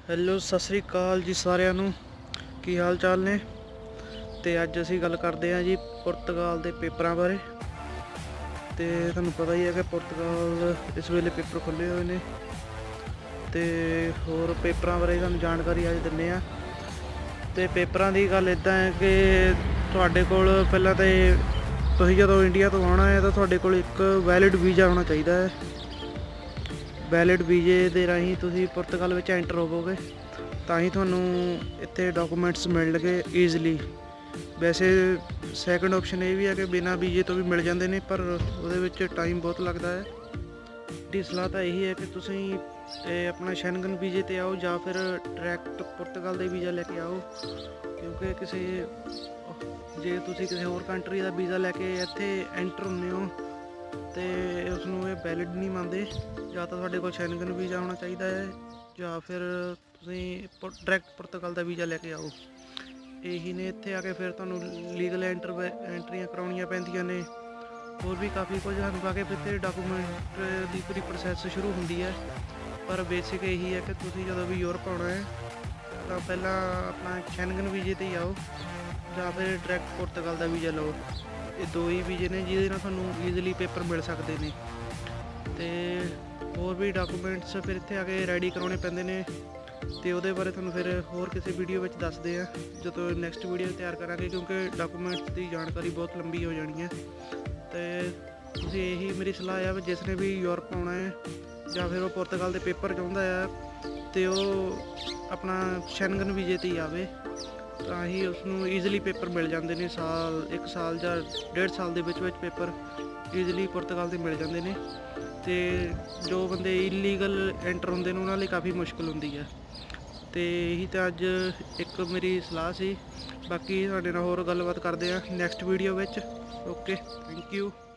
Hello Sat Sri ਅਕਾਲ ਜੀ ਸਾਰਿਆਂ ਨੂੰ। ਕੀ ਹਾਲ ਚਾਲ ਨੇ। ਤੇ ਅੱਜ ਅਸੀਂ ਗੱਲ ਕਰਦੇ ਹਾਂ ਜੀ ਪੁਰਤਗਾਲ ਦੇ ਪੇਪਰਾਂ ਬਾਰੇ। ਤੇ ਤੁਹਾਨੂੰ ਪਤਾ ਹੀ ਹੈ ਕਿ ਪੁਰਤਗਾਲ ਇਸ ਵੇਲੇ ਪੇਪਰ ਖੁੱਲ੍ਹੇ ਹੋਏ ਨੇ ਤੇ ਹੋਰ ਪੇਪਰਾਂ ਬਾਰੇ ਤੁਹਾਨੂੰ ਜਾਣਕਾਰੀ ਅੱਜ ਦਿੰਦੇ ਹਾਂ। ਤੇ ਪੇਪਰਾਂ ਦੀ ਗੱਲ ਇੱਦਾਂ ਹੈ ਕਿ ਤੁਹਾਡੇ ਕੋਲ ਪਹਿਲਾਂ ਤਾਂ ਤੁਸੀਂ ਜਦੋਂ ਇੰਡੀਆ ਤੋਂ ਆਉਣਾ ਹੈ ਤਾਂ ਤੁਹਾਡੇ ਕੋਲ ਇੱਕ ਵੈਲਿਡ ਵੀਜ਼ਾ ਹੋਣਾ ਚਾਹੀਦਾ ਹੈ। ਵੈਲਿਡ ਵੀਜ਼ੇ ਦੇ ਰਾਹੀਂ ਤੁਸੀਂ ਪੁਰਤਗਾਲ ਵਿੱਚ ਐਂਟਰ ਹੋਵੋਗੇ ਤਾਂ ਹੀ ਤੁਹਾਨੂੰ ਇੱਥੇ ਡਾਕੂਮੈਂਟਸ ਮਿਲਣਗੇ ਈਜ਼ਲੀ। ਵੈਸੇ ਸੈਕਿੰਡ ਆਪਸ਼ਨ ਇਹ ਵੀ ਹੈ ਕਿ ਬਿਨਾਂ ਵੀਜ਼ੇ ਤੋਂ ਵੀ ਮਿਲ ਜਾਂਦੇ ਨੇ, ਪਰ ਉਹਦੇ ਵਿੱਚ ਟਾਈਮ ਬਹੁਤ ਲੱਗਦਾ ਹੈ। ਦੀ ਸਲਾਹ ਤਾਂ ਇਹੀ ਹੈ ਕਿ ਤੁਸੀਂ ਆਪਣਾ ਸ਼ੈਂਗਨ ਵੀਜ਼ੇ 'ਤੇ ਆਓ ਜਾਂ ਫਿਰ ਡਾਇਰੈਕਟ ਪੁਰਤਗਾਲ ਦੇ ਵੀਜ਼ਾ ਲੈ ਕੇ ਆਓ, ਕਿਉਂਕਿ ਜੇ ਤੁਸੀਂ ਕਿਸੇ ਹੋਰ ਕੰਟਰੀ ਦਾ ਵੀਜ਼ਾ ਲੈ ਕੇ ਇੱਥੇ ਐਂਟਰ ਹੁੰਦੇ ਹੋ ਅਤੇ ਉਸਨੂੰ ਇਹ ਵੈਲਿਡ ਨਹੀਂ ਮੰਨਦੇ। ਜਾਂ ਤਾਂ ਤੁਹਾਡੇ ਕੋਲ ਸ਼ੈਂਗਨ ਵੀਜ਼ਾ ਹੋਣਾ ਚਾਹੀਦਾ ਹੈ ਜਾਂ ਫਿਰ ਤੁਸੀਂ ਡਾਇਰੈਕਟ ਪੁਰਤਗਾਲ ਦਾ ਵੀਜ਼ਾ ਲੈ ਕੇ ਆਓ। ਇਹੀ ਨੇ। ਇੱਥੇ ਆ ਕੇ ਫਿਰ ਤੁਹਾਨੂੰ ਲੀਗਲ ਐਂਟਰੀਆਂ ਕਰਾਉਣੀਆਂ ਪੈਂਦੀਆਂ ਨੇ, ਹੋਰ ਵੀ ਕਾਫੀ ਕੁਝ ਸਾਨੂੰ ਆ ਕੇ ਫਿਰ ਡਾਕੂਮੈਂਟ ਦੀ ਪੂਰੀ ਪ੍ਰੋਸੈਸ ਸ਼ੁਰੂ ਹੁੰਦੀ ਹੈ। ਪਰ ਬੇਸਿਕ ਇਹੀ ਹੈ ਕਿ ਤੁਸੀਂ ਜਦੋਂ ਵੀ ਯੂਰਪ ਆਉਣਾ ਹੈ ਤਾਂ ਪਹਿਲਾਂ ਆਪਣਾ ਸ਼ੈਂਗਨ ਵੀਜ਼ੇ 'ਤੇ ਹੀ ਆਓ ਜਾਂ ਫਿਰ ਡਾਇਰੈਕਟ ਪੁਰਤਗਾਲ ਦਾ ਵੀਜ਼ਾ ਲਓ। ਇਹ ਦੋ ਹੀ ਵੀਜ਼ੇ ਨੇ ਜਿਹਦੇ ਨਾਲ ਤੁਹਾਨੂੰ ਈਜ਼ੀਲੀ ਪੇਪਰ ਮਿਲ ਸਕਦੇ ਨੇ। ਅਤੇ ਹੋਰ ਵੀ ਡਾਕੂਮੈਂਟਸ ਫਿਰ ਇੱਥੇ ਆ ਕੇ ਰੈਡੀ ਕਰਾਉਣੇ ਪੈਂਦੇ ਨੇ ਅਤੇ ਉਹਦੇ ਬਾਰੇ ਤੁਹਾਨੂੰ ਫਿਰ ਹੋਰ ਕਿਸੇ ਵੀਡੀਓ ਵਿੱਚ ਦੱਸਦੇ ਹਾਂ ਜਦੋਂ ਨੈਕਸਟ ਵੀਡੀਓ ਤਿਆਰ ਕਰਾਂਗੇ, ਕਿਉਂਕਿ ਡਾਕੂਮੈਂਟਸ ਦੀ ਜਾਣਕਾਰੀ ਬਹੁਤ ਲੰਬੀ ਹੋ ਜਾਣੀ ਹੈ। ਅਤੇ ਤੁਸੀਂ ਇਹੀ ਮੇਰੀ ਸਲਾਹ ਆ ਵੀ ਜਿਸ ਨੇ ਵੀ ਯੂਰਪ ਆਉਣਾ ਹੈ ਜਾਂ ਫਿਰ ਉਹ ਪੁਰਤਗਾਲ ਦੇ ਪੇਪਰ ਚਾਹੁੰਦਾ ਆ ਅਤੇ ਉਹ ਆਪਣਾ ਸ਼ੈਂਗਨ ਵੀਜ਼ੇ 'ਤੇ ਹੀ ਆਵੇ ਤਾਂ ਹੀ ਉਸਨੂੰ ਈਜ਼ੀਲੀ ਪੇਪਰ ਮਿਲ ਜਾਂਦੇ ਨੇ। ਇੱਕ ਸਾਲ ਜਾਂ 1.5 ਸਾਲ ਦੇ ਵਿੱਚ ਪੇਪਰ ਈਜ਼ੀਲੀ ਪੁਰਤਗਾਲ ਦੇ ਮਿਲ ਜਾਂਦੇ ਨੇ। ਅਤੇ ਜੋ ਬੰਦੇ ਇਲੀਗਲ ਐਂਟਰ ਹੁੰਦੇ ਨੇ ਉਹਨਾਂ ਲਈ ਕਾਫੀ ਮੁਸ਼ਕਿਲ ਹੁੰਦੀ ਹੈ। ਅਤੇ ਇਹੀ ਤਾਂ ਅੱਜ ਇੱਕ ਮੇਰੀ ਸਲਾਹ ਸੀ। ਬਾਕੀ ਤੁਹਾਡੇ ਨਾਲ ਹੋਰ ਗੱਲਬਾਤ ਕਰਦੇ ਹਾਂ ਨੈਕਸਟ ਵੀਡੀਓ ਵਿੱਚ। Okay, thank you.